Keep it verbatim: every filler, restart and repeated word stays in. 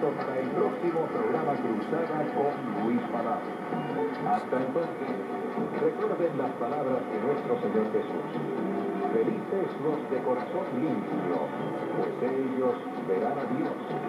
listo para el próximo programa Cruzada con Luis Palacio. Hasta entonces, recuerden las palabras de nuestro Señor Jesús. Felices los de corazón limpio, pues ellos verán a Dios.